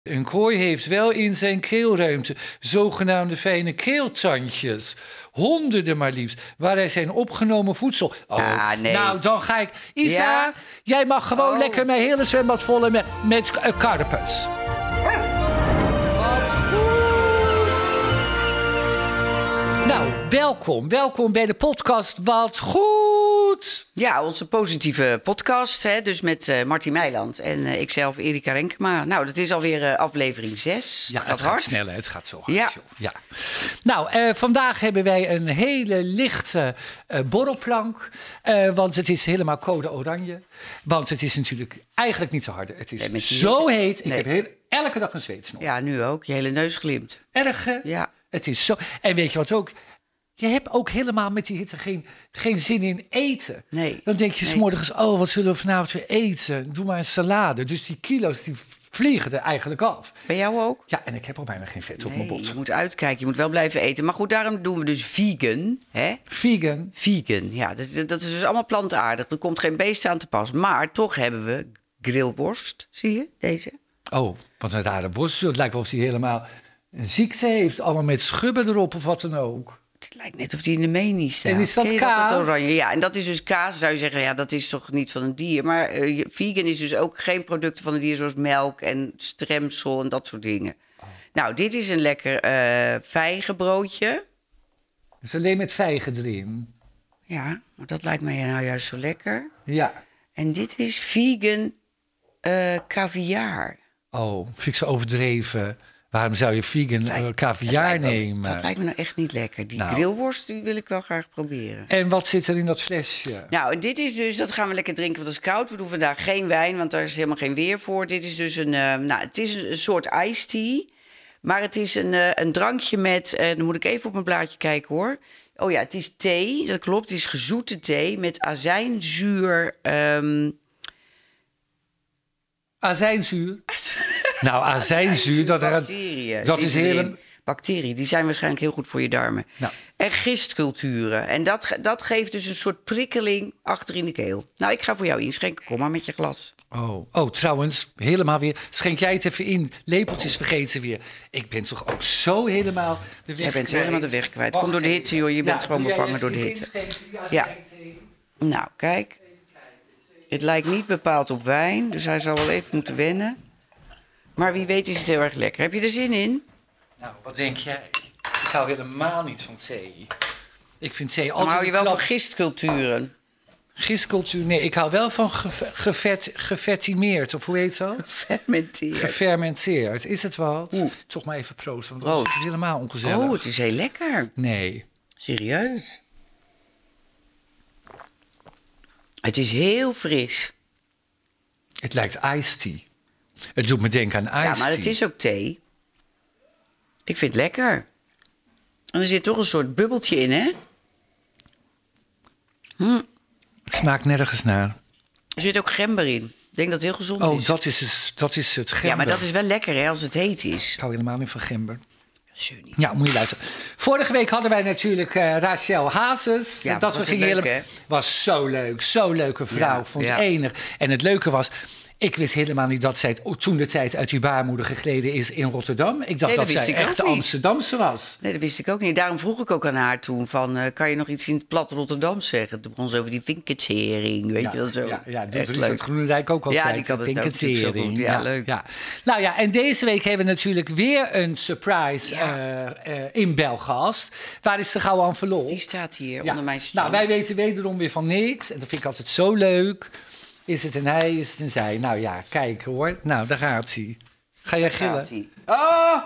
Een kooi heeft wel in zijn keelruimte zogenaamde fijne keeltandjes. Honderden maar liefst, waar hij zijn opgenomen voedsel... nee. Nou, dan ga ik... Isa, Ja? jij mag gewoon lekker mijn hele zwembad vullen met karpers. Wat goed! Nou, welkom bij de podcast Wat Goed! Ja, onze positieve podcast, hè, dus met Martin Meiland en ikzelf, Erika Renkema. Nou, dat is alweer aflevering 6. Ja, het gaat snel, het gaat zo hard. Ja. Joh. Ja. Nou, vandaag hebben wij een hele lichte borrelplank. Want het is helemaal code oranje. Want het is natuurlijk eigenlijk niet te harde. Het is zo heet. Ik heb elke dag een zweetsnor. Ja, nu ook. Je hele neus glimt. Erg, hè? Ja. Het is zo. En weet je wat ook? Je hebt ook helemaal met die hitte geen zin in eten. Nee. Dan denk je 's morgens, oh, wat zullen we vanavond weer eten? Doe maar een salade. Dus die kilo's die vliegen er eigenlijk af. Bij jou ook? Ja, en ik heb al bijna geen vet op mijn bot. Je moet uitkijken. Je moet wel blijven eten. Maar goed, daarom doen we dus vegan. Hè? Vegan. Vegan, ja. Dat is dus allemaal plantaardig. Er komt geen beest aan te pas. Maar toch hebben we grillworst. Zie je, deze? Oh, wat een rare worst. Het lijkt wel of hij helemaal een ziekte heeft. Allemaal met schubben erop of wat dan ook. Het lijkt net of die in de menie staat. En is dat Ken je kaas? Dat oranje? Ja, en dat is dus kaas. Zou je zeggen, ja, dat is toch niet van een dier. Maar vegan is dus ook geen producten van een dier... zoals melk en stremsel en dat soort dingen. Oh. Nou, dit is een lekker vijgenbroodje. Dus alleen met vijgen erin. Ja, maar dat lijkt mij nou juist zo lekker. Ja. En dit is vegan caviar. Oh, vind ik zo overdreven. Waarom zou je vegan caviar nemen? Dat lijkt me nou echt niet lekker. Die Nou. grillworst die wil ik wel graag proberen. En wat zit er in dat flesje? Nou, en dit is dus, dat gaan we lekker drinken, want het is koud. We doen vandaag geen wijn, want daar is helemaal geen weer voor. Dit is dus het is een soort iced tea. Maar het is een drankje met, dan moet ik even op mijn blaadje kijken hoor. Oh ja, het is thee, dat klopt. Het is gezoete thee met azijnzuur. Azijnzuur? Nou, azijnzuur, dat is helemaal... Bacteriën, die zijn waarschijnlijk heel goed voor je darmen. Nou. En gistculturen. En dat geeft dus een soort prikkeling achter in de keel. Nou, ik ga voor jou inschenken. Kom maar met je glas. Oh, trouwens, helemaal weer. Schenk jij het even in. Lepeltjes vergeten ze weer. Ik ben toch ook zo helemaal de weg Jij bent kwijt. helemaal de weg kwijt. Wacht Kom door de hitte, joh. Je bent gewoon bevangen door de hitte. Ja. Nou, kijk. Het lijkt niet bepaald op wijn, dus hij zal wel even moeten wennen. Maar wie weet is het heel erg lekker. Heb je er zin in? Nou, wat denk jij? Ik hou helemaal niet van thee. Ik vind thee Maar altijd... hou je wel van gistculturen? Gistcultuur? Nee, ik hou wel van gefertimeerd. Of hoe heet dat? Fermenteerd. Gefermenteerd. Is het wat? Toch maar even proosten, want dat is helemaal ongezellig. Oh, het is heel lekker. Nee. Serieus? Het is heel fris. Het lijkt iced tea. Het doet me denken aan iced tea. Ja, maar het is ook thee. Ik vind het lekker. En er zit toch een soort bubbeltje in, hè? Het smaakt nergens naar. Er zit ook gember in. Ik denk dat het heel gezond Oh, is. dat is het gember. Ja, maar dat is wel lekker, hè, als het heet is. Ik hou helemaal niet van gember. Zeur niet. Ja, moet je luisteren. Vorige week hadden wij natuurlijk Rachel Hazes. Ja, dat was we het gingen leuk, hè? Was zo leuk. Zo leuke vrouw. Ja, Vond ja. enig. En het leuke was... Ik wist helemaal niet dat zij toen de tijd uit die baarmoeder gegleden is in Rotterdam. Ik dacht Nee, dat dat zij wist ik echt ook niet. Amsterdamse was. Nee, dat wist ik ook niet. Daarom vroeg ik ook aan haar toen van... kan je nog iets in het plat Rotterdam zeggen? Toen begon ze over die vinketsering, weet je wel zo. Ja, dit Echt is leuk. het Groenendijk ook altijd. Ja, die kan het ook natuurlijk zo goed. Ja, leuk. Ja. Nou ja, en deze week hebben we natuurlijk weer een surprise in Belgast. Waar is de gouden envelop? Die staat hier onder mijn stoel. Nou, wij weten wederom weer van niks. En dat vind ik altijd zo leuk. Is het een hij, is het een zij? Nou ja, kijk hoor. Nou, daar gaat hij. Ga jij gillen? Gaat-ie. Oh!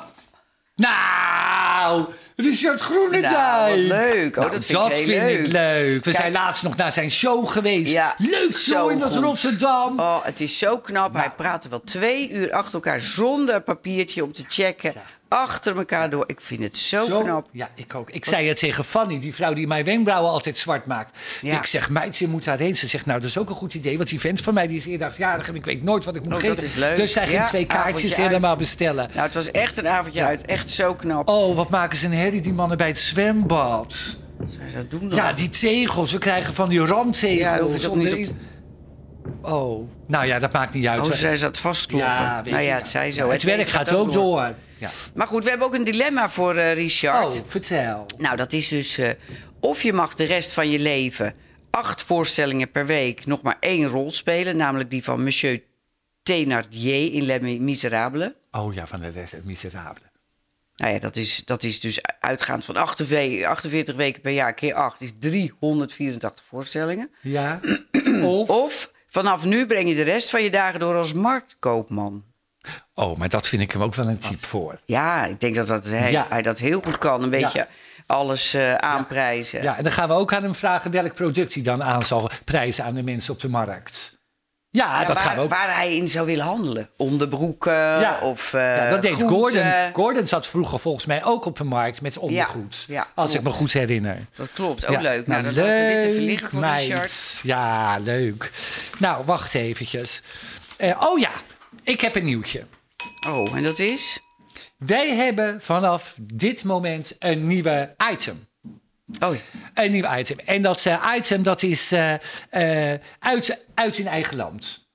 Nou, Richard Groenendijk. Nou, wat leuk. Oh, Nou, dat vind ik heel ik leuk. leuk. We Kijk. zijn laatst nog naar zijn show geweest. Ja, leuk zo zo in dat goed. Rotterdam. Oh, het is zo knap. Nou. Hij praatte wel 2 uur achter elkaar zonder papiertje om te checken. Achter elkaar door. Ik vind het zo knap. Ja, ik ook. Ik zei het tegen Fanny, die vrouw die mijn wenkbrauwen altijd zwart maakt. Ja. Ik zeg, meid, je moet daarheen. Ze zegt, nou, dat is ook een goed idee. Want die vent van mij die is eerdagsjarig en ik weet nooit wat ik moet Oh, geven. dat is leuk. Dus zij ging Ja, 2 kaartjes avondje helemaal uit. bestellen. Nou, het was echt een avondje uit. Echt zo knap. Oh, wat maken ze een herrie, die mannen bij het zwembad. Wat zou je dat doen dan? Ja, die tegels. We krijgen van die randtegels. Ja, hoef je toch niet Oh. Nou ja, dat maakt niet uit. Zij zat vastkloppen. Ja, het zei zo. Het werk gaat ook door. Ja. Maar goed, we hebben ook een dilemma voor Richard. Oh, vertel. Nou, dat is dus of je mag de rest van je leven 8 voorstellingen per week nog maar 1 rol spelen. Namelijk die van Monsieur Thénardier in Les Miserables. Oh ja, van de Miserables. Nou ja, dat is dus uitgaand van 48 weken per jaar keer 8 is 384 voorstellingen. Ja. Of vanaf nu breng je de rest van je dagen door als marktkoopman. Oh, maar dat vind ik hem ook wel een type voor. Ja, ik denk dat hij dat heel goed kan. Een beetje alles aanprijzen. Ja, en dan gaan we ook aan hem vragen welk product hij dan aan zal prijzen aan de mensen op de markt. Ja, dat gaan we ook. Waar hij in zou willen handelen. Onderbroeken of dat deed groenten. Gordon. Gordon zat vroeger volgens mij ook op de markt met ondergoed. Als ik me goed herinner. Dat klopt, ook leuk. Nou, dan laten we dit even liggen voor Richard. Ja, leuk. Nou, wacht eventjes. Ik heb een nieuwtje. Oh, en dat is? Wij hebben vanaf dit moment een nieuwe item. Oh. Een nieuw item. En dat item dat is uit in eigen land.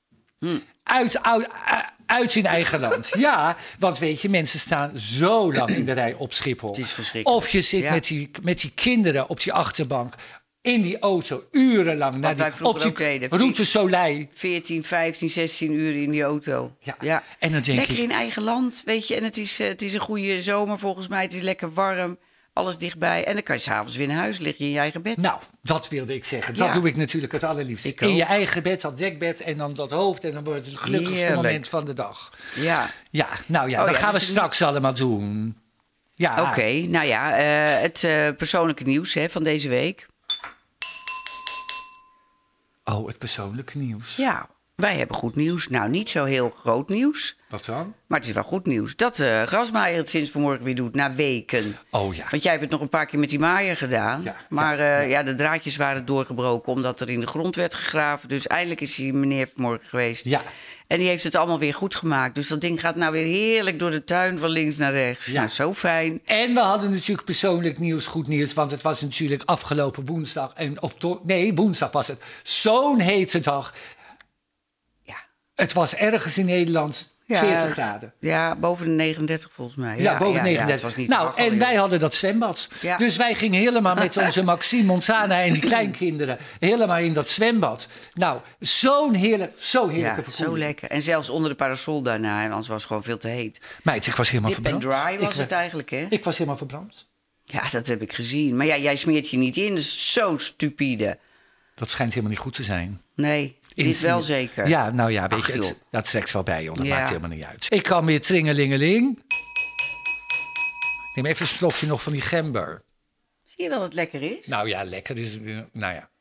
Uit in eigen land. Ja, want weet je, mensen staan zo lang in de rij op Schiphol. Het is verschrikkelijk. Of je zit met die kinderen op die achterbank in die auto urenlang naar die Route Soleil. 14, 15, 16 uur in die auto. Ja. En dan denk lekker in eigen land, weet je. En het is een goede zomer volgens mij. Het is lekker warm. Alles dichtbij. En dan kan je s'avonds weer naar huis liggen in je eigen bed. Nou, dat wilde ik zeggen. Dat doe ik natuurlijk het allerliefst. In je eigen bed, dat dekbed en dan dat hoofd. En dan wordt het gelukkigste moment van de dag. Ja. Ja, nou ja, dat gaan we straks allemaal doen. Ja. Oké, nou ja, het persoonlijke nieuws van deze week. Oh, het persoonlijke nieuws. Ja, wij hebben goed nieuws. Nou, niet zo heel groot nieuws. Wat dan? Maar het is wel goed nieuws. Dat Grasmaaier het sinds vanmorgen weer doet, na weken. Oh ja. Want jij hebt het nog een paar keer met die maaier gedaan. Ja, maar de draadjes waren doorgebroken omdat er in de grond werd gegraven. Dus eindelijk is die meneer vanmorgen geweest. Ja. En die heeft het allemaal weer goed gemaakt. Dus dat ding gaat nou weer heerlijk door de tuin van links naar rechts. Ja. Nou, zo fijn. En we hadden natuurlijk persoonlijk nieuws, goed nieuws. Want het was natuurlijk afgelopen woensdag. Woensdag was het. Zo'n hete dag. Ja. Het was ergens in Nederland 40 graden. Ja, boven de 39 volgens mij. Ja, boven 39. Was niet en wij hadden dat zwembad. Ja. Dus wij gingen helemaal met onze Maxime, Montana en die kleinkinderen helemaal in dat zwembad. Nou, zo heerlijke verkoeling. Zo lekker. En zelfs onder de parasol daarna, anders was het gewoon veel te heet. Meid, ik was helemaal verbrand. Dip and dry was het eigenlijk, hè? Ik was helemaal verbrand. Ja, dat heb ik gezien. Maar ja, jij smeert je niet in, dat is zo stupide. Dat schijnt helemaal niet goed te zijn. Nee. Dit wel zeker. Ja, nou ja, weet je, dat trekt wel bij, joh. Dat maakt helemaal niet uit. Ik kan weer tringelingeling. Neem even een slokje nog van die gember. Zie je wel dat het lekker is? Nou ja, lekker is... Nou ja.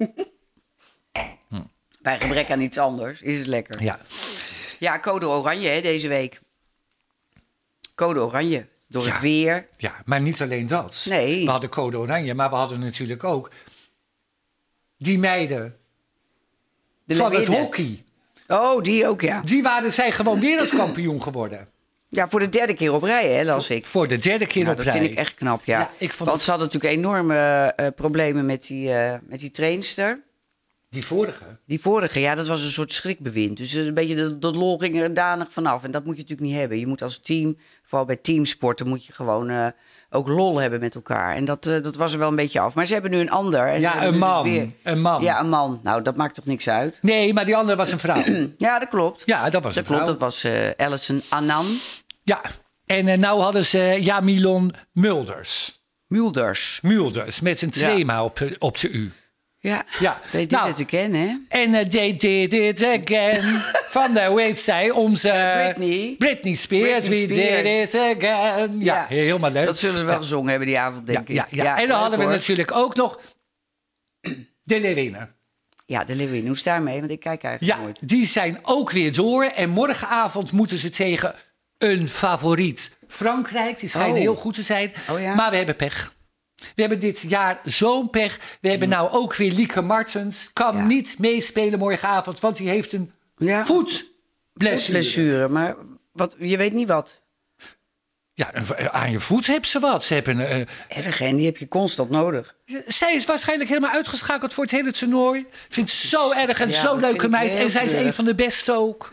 Bij gebrek aan iets anders is het lekker. Ja. Ja, code oranje deze week. Code oranje. Door het weer. Ja, maar niet alleen dat. Nee. We hadden code oranje, maar we hadden natuurlijk ook... die meiden... van het hockey. Oh, die ook, ja. Die zijn gewoon wereldkampioen geworden. Ja, voor de 3e keer op rij, hè, las ik. Voor de 3e keer op rij. Dat vind ik echt knap, ja. Want ze hadden natuurlijk enorme problemen met die trainster. Die vorige, ja, dat was een soort schrikbewind. Dus een beetje de lol ging er danig vanaf. En dat moet je natuurlijk niet hebben. Je moet als team, vooral bij teamsporten, moet je gewoon... ook lol hebben met elkaar. En dat was er wel een beetje af. Maar ze hebben nu een ander. En een man. Dus een man. Ja, een man. Nou, dat maakt toch niks uit? Nee, maar die andere was een vrouw. Ja, dat klopt. Ja, dat was een vrouw. Dat was Alison Annan. Ja, en nou hadden ze Jamilon Mulders. Mulders, met een trema op de U. Ja, they did it again, hè? En they did it again. Van de, hoe heet zij? Onze Britney Spears. We did it again. Ja, helemaal leuk. Dat zullen ze wel gezongen hebben die avond, denk ik. Ja. En dan hadden we natuurlijk ook nog de Leeuwinnen. Ja, de Leeuwinnen. Hoe sta je mee? Want ik kijk eigenlijk nooit. Die zijn ook weer door. En morgenavond moeten ze tegen een favoriet. Frankrijk, die schijnen heel goed te zijn. Oh, ja? Maar we hebben pech. We hebben dit jaar zo'n pech. We hebben nou ook weer Lieke Martens. Kan niet meespelen morgenavond, want die heeft een voetblessure. Maar je weet niet wat. Ja, aan je voet hebben ze wat. Ze hebben erg, en die heb je constant nodig. Zij is waarschijnlijk helemaal uitgeschakeld voor het hele toernooi. Vindt het zo erg en zo'n leuke meid. En zij is een van de beste ook.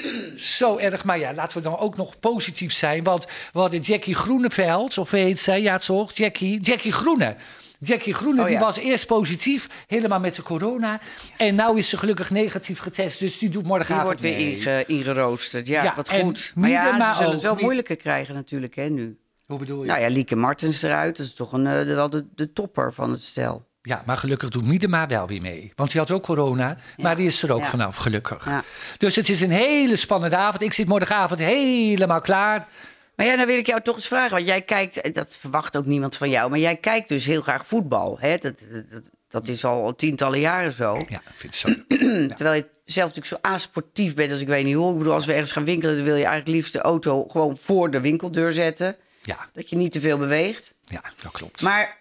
Zo erg. Maar ja, laten we dan ook nog positief zijn. Want we hadden Jackie Groeneveld, of heet zij? Ja, toch? Jackie Groene. Jackie Groene, die was eerst positief, helemaal met de corona. En nu is ze gelukkig negatief getest, dus die doet morgenavond Die wordt weer ingeroosterd, ja, wat goed. Maar ja, ze zullen het wel moeilijker krijgen natuurlijk, hè, nu. Hoe bedoel je? Nou ja, Lieke Martens eruit, dat is toch wel de topper van het stel. Ja, maar gelukkig doet Miedema wel weer mee. Want die had ook corona, maar die is er ook vanaf, gelukkig. Ja. Dus het is een hele spannende avond. Ik zit morgenavond helemaal klaar. Maar ja, dan wil ik jou toch eens vragen. Want jij kijkt, dat verwacht ook niemand van jou... maar jij kijkt dus heel graag voetbal. Hè? Dat is al tientallen jaren zo. Ja, ik vind het zo. Terwijl je zelf natuurlijk zo asportief bent als ik weet niet hoe. Ik bedoel, als we ergens gaan winkelen... dan wil je eigenlijk liefst de auto gewoon voor de winkeldeur zetten. Ja. Dat je niet te veel beweegt. Ja, dat klopt. Maar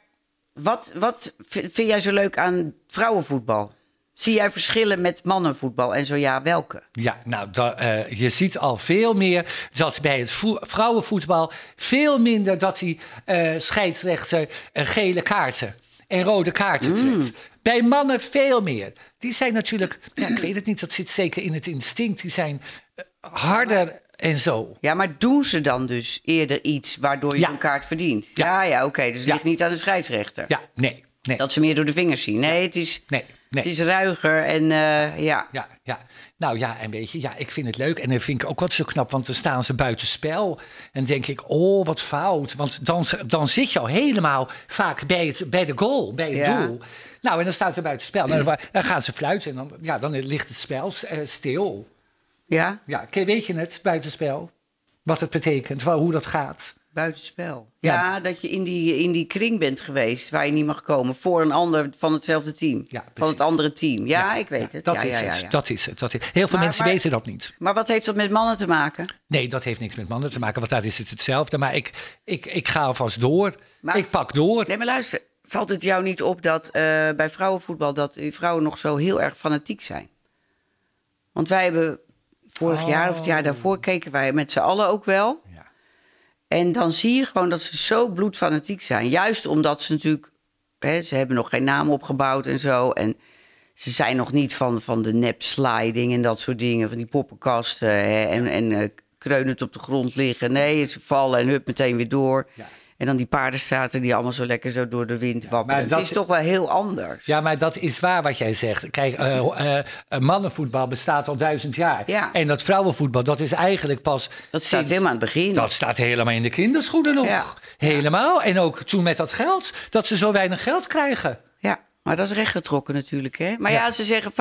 wat vind jij zo leuk aan vrouwenvoetbal? Zie jij verschillen met mannenvoetbal en zo ja, welke? Ja, nou, je ziet al veel meer dat bij het vrouwenvoetbal... veel minder dat die scheidsrechter gele kaarten en rode kaarten trekt. Bij mannen veel meer. Die zijn natuurlijk, ja, ik weet het niet, dat zit zeker in het instinct. Die zijn harder en zo. Ja, maar doen ze dan dus eerder iets waardoor je een kaart verdient? Ja, oké. Dus het ligt niet aan de scheidsrechter. Ja, nee. Dat ze meer door de vingers zien. Nee, het is... Nee. Het is ruiger en ja. Ja. Nou ja, en weet je, ja, ik vind het leuk. En dat vind ik ook wat zo knap, want dan staan ze buitenspel. En denk ik, oh, wat fout. Want dan zit je al helemaal vaak bij de goal, bij het doel. Nou, en dan staan ze buitenspel. Nou, dan gaan ze fluiten en dan ligt het spel stil. Ja? Ja, weet je het, buitenspel? Wat het betekent, hoe dat gaat? Buitenspel. Ja, dat je in die kring bent geweest waar je niet mag komen voor een ander van hetzelfde team. Ja, van het andere team. Ja, ik weet het. Dat is het. Heel veel mensen weten dat niet. Maar wat heeft dat met mannen te maken? Nee, dat heeft niks met mannen te maken, want daar is het hetzelfde. Maar ik ga alvast door. Ik pak door. Nee, maar luister. Valt het jou niet op dat bij vrouwenvoetbal dat die vrouwen nog zo heel erg fanatiek zijn? Want wij hebben vorig jaar of het jaar daarvoor keken wij met z'n allen ook wel. Ja. En dan zie je gewoon dat ze zo bloedfanatiek zijn. Juist omdat ze natuurlijk... ze hebben nog geen naam opgebouwd en zo. En ze zijn nog niet van de nep-sliding en dat soort dingen. Van die poppenkasten en kreunend op de grond liggen. Nee, ze vallen en hup meteen weer door. Ja. En dan die paardenstaarten die allemaal zo lekker zo door de wind wapperen. Het is toch wel heel anders. Ja, maar dat is waar wat jij zegt. Kijk, mannenvoetbal bestaat al 1000 jaar. Ja. En dat vrouwenvoetbal, dat is eigenlijk pas... Dat staat helemaal aan het begin. Dat staat helemaal in de kinderschoenen nog. Ja. Helemaal. En ook toen met dat geld. Dat ze zo weinig geld krijgen. Ja, maar dat is rechtgetrokken natuurlijk, hè? Maar dan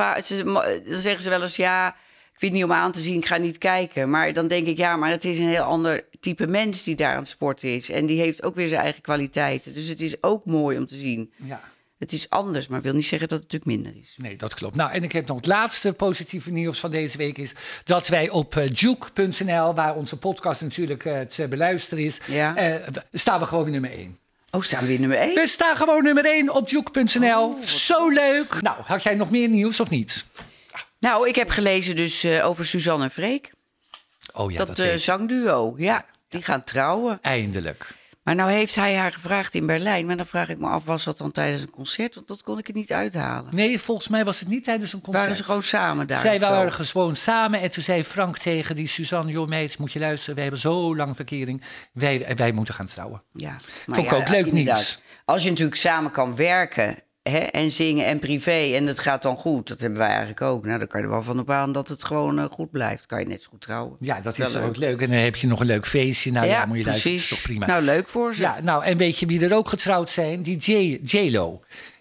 zeggen ze wel eens... ja, ik vind het niet om aan te zien, ik ga niet kijken. Maar dan denk ik, maar het is een heel ander type mens die daar aan het sporten is. En die heeft ook weer zijn eigen kwaliteiten. Dus het is ook mooi om te zien. Ja. Het is anders, maar wil niet zeggen dat het natuurlijk minder is. Nee, dat klopt. Nou, en ik heb nog het laatste positieve nieuws van deze week is... dat wij op juke.nl, waar onze podcast natuurlijk te beluisteren is... staan we gewoon weer nummer 1. Oh, staan we weer nummer 1? We staan gewoon nummer 1 op juke.nl. Zo leuk. Nou, had jij nog meer nieuws of niet? Nou, ik heb gelezen dus over Suzanne en Freek. Oh ja, dat zangduo. Ja, die gaan trouwen. Eindelijk. Maar nou heeft hij haar gevraagd in Berlijn. Maar dan vraag ik me af, was dat dan tijdens een concert? Want dat kon ik er niet uithalen. Nee, volgens mij was het niet tijdens een concert. Waren ze gewoon samen daar? Zij waren gewoon samen. En toen zei Frank tegen die Suzanne... joh meid, moet je luisteren. Wij hebben zo lang verkering. Wij moeten gaan trouwen. Ja, maar vond ik ook leuk nieuws. Als je natuurlijk samen kan werken... en zingen en privé, en het gaat dan goed. Dat hebben wij eigenlijk ook. Nou, dan kan je er wel van op aan dat het gewoon goed blijft. Kan je net zo goed trouwen. Ja, dat is ook leuk. En dan heb je nog een leuk feestje. Nou ja, moet je luisteren, dat is toch prima. Nou, leuk voor ze. Ja, nou, en weet je wie er ook getrouwd zijn? Die J-Lo.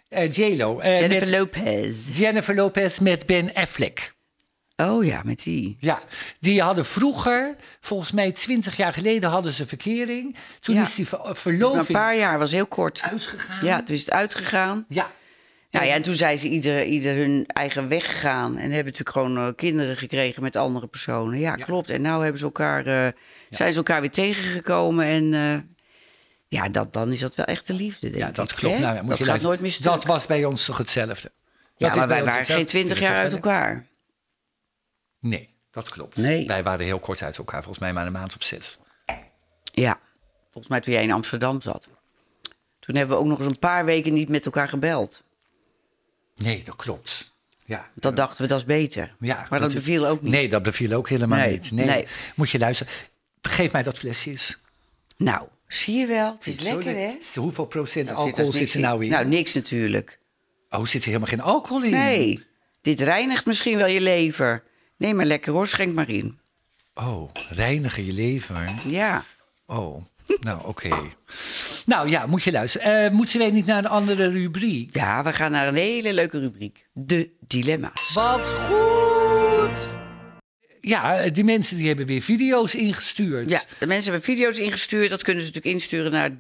Jennifer Lopez met Ben Affleck. Oh ja, met die. Ja, die hadden vroeger, volgens mij 20 jaar geleden, hadden ze verkering. Toen is die verloving... Dus een paar jaar, was heel kort. Uitgegaan. Ja, toen is het uitgegaan. Ja. Nou ja, en toen zijn ze ieder hun eigen weg gegaan. En hebben natuurlijk gewoon kinderen gekregen met andere personen. Ja, klopt. En nou hebben ze zijn ze elkaar weer tegengekomen. En dan is dat wel echt de liefde, denk ik. Ja, dat klopt. Nou, dat gaat nooit meer stuk. Dat was bij ons toch hetzelfde. Ja, maar wij waren geen 20 jaar uit elkaar. Nee, dat klopt. Nee. Wij waren heel kort uit elkaar, volgens mij maar een maand of 6. Ja. Volgens mij toen jij in Amsterdam zat. Toen hebben we ook nog eens een paar weken niet met elkaar gebeld. Nee, dat klopt. Ja. Dat dachten we, dat is beter. Ja, maar dat beviel ook niet. Nee, dat beviel ook helemaal niet. Nee. Moet je luisteren. Geef mij dat flesje eens. Nou, zie je wel. Het is lekker, hè? Hoeveel procent alcohol zit er nou in? Nou, niks natuurlijk. Oh, zit er helemaal geen alcohol in? Nee, dit reinigt misschien wel je lever. Nee, maar lekker hoor, schenk maar in. Oh, reinigen je lever? Ja. Oh, nou oké. Nou ja, moet je luisteren. Moeten wij niet naar een andere rubriek? Ja, we gaan naar een hele leuke rubriek. De dilemma's. Wat goed! Ja, die mensen die hebben weer video's ingestuurd. Ja, de mensen hebben video's ingestuurd. Dat kunnen ze natuurlijk insturen naar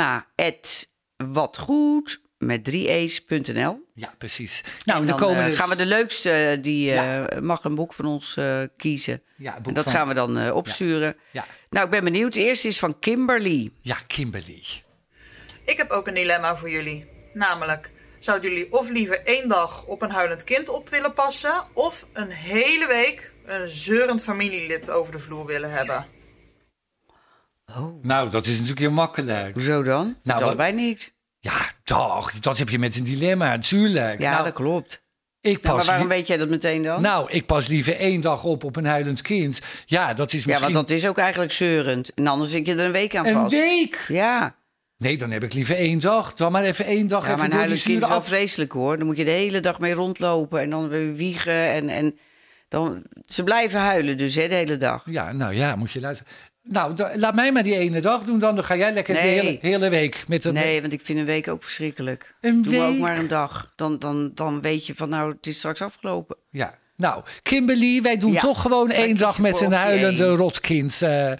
dilemma@watgoed met 3e's.nl. Ja, precies. Nou, dan gaan we de leukste, die mag een boek van ons kiezen. Ja, en dat gaan we dan opsturen. Ja. Ja. Nou, ik ben benieuwd. De eerste is van Kimberly. Ja, Kimberly. Ik heb ook een dilemma voor jullie. Namelijk, zouden jullie of liever 1 dag op een huilend kind op willen passen... of een hele week een zeurend familielid over de vloer willen hebben? Oh. Nou, dat is natuurlijk heel makkelijk. Hoezo dan? Nou, allebei niet. Ja, toch. Dat heb je met een dilemma, natuurlijk. Ja, nou, dat klopt. Maar waarom weet jij dat meteen dan? Nou, ik pas liever 1 dag op een huilend kind. Ja, dat is misschien... Ja, want dat is ook eigenlijk zeurend. En anders zit je er een week aan vast. Een week? Ja. Nee, dan heb ik liever 1 dag. Dan maar even 1 dag. Ja, even maar een huilend kind is wel vreselijk, hoor. Dan moet je de hele dag mee rondlopen en dan weer wiegen. En dan... Ze blijven huilen dus, hè, de hele dag. Ja, nou ja, moet je luisteren. Nou, laat mij maar die ene dag doen. Dan ga jij lekker de hele week met een... Nee, want ik vind een week ook verschrikkelijk. Doe week? Ook maar een dag. Dan weet je van, nou, het is straks afgelopen. Ja. Nou, Kimberly, wij doen toch gewoon 1 dag met een huilende rotkind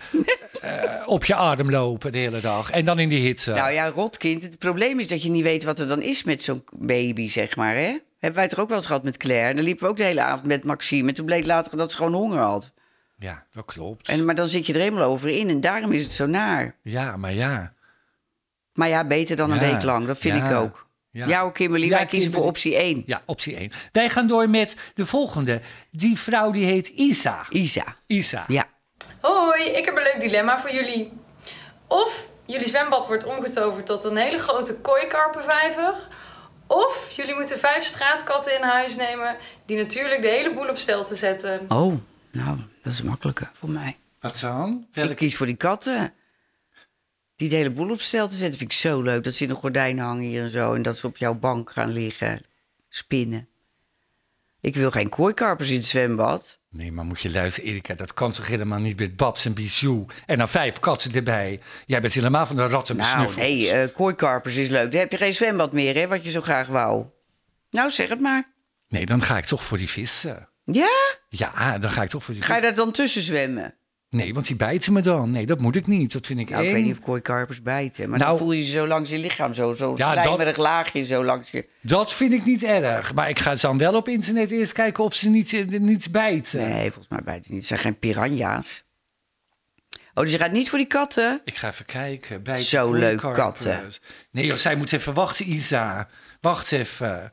op je arm lopen de hele dag. En dan in die hitte. Nou ja, rotkind. Het probleem is dat je niet weet wat er dan is met zo'n baby, zeg maar, hè? Hebben wij toch ook wel eens gehad met Claire. En dan liepen we ook de hele avond met Maxime. En toen bleek later dat ze gewoon honger had. Ja, dat klopt. Maar dan zit je er helemaal over in. En daarom is het zo naar. Ja, maar ja. Maar ja, beter dan een week lang. Dat vind ik ook. Ja, jou, Kimberly, wij kiezen voor optie 1. Ja, optie 1. Wij gaan door met de volgende. Die vrouw die heet Isa. Isa. Ja. Hoi, ik heb een leuk dilemma voor jullie. Of jullie zwembad wordt omgetoverd tot een hele grote kooikarpenvijver. Of jullie moeten 5 straatkatten in huis nemen die natuurlijk de hele boel op stel te zetten. Oh, nou, dat is makkelijker voor mij. Wat dan? Ik kies voor die katten. Die de hele boel op stel te zetten vind ik zo leuk. Dat ze in de gordijnen hangen hier en zo. En dat ze op jouw bank gaan liggen, spinnen. Ik wil geen kooikarpers in het zwembad. Nee, maar moet je luisteren, Erika. Dat kan toch helemaal niet met Babs en Bijou. En dan 5 katten erbij. Jij bent helemaal van de rattenbesnuffels. Nou, nee, kooikarpers is leuk. Dan heb je geen zwembad meer, hè, wat je zo graag wou. Nou, zeg het maar. Nee, dan ga ik toch voor die vissen. Ja? Ja, dan ga ik toch voor die vissen. Ga je daar dan tussen zwemmen? Nee, want die bijten me dan. Nee, dat moet ik niet. Dat vind ik eng. Ik weet niet of kooikarpers bijten. Maar dan voel je ze zo langs je lichaam. Zo'n slijmerig laagje zo langs je... Dat vind ik niet erg. Maar ik ga dan wel op internet eerst kijken of ze niet bijten. Nee, volgens mij bijten niet. Het zijn geen piranha's. Oh, dus je gaat niet voor die katten? Ik ga even kijken. Bijten zo leuk, katten. Nee, joh, zij moet even wachten, Isa. Wacht even.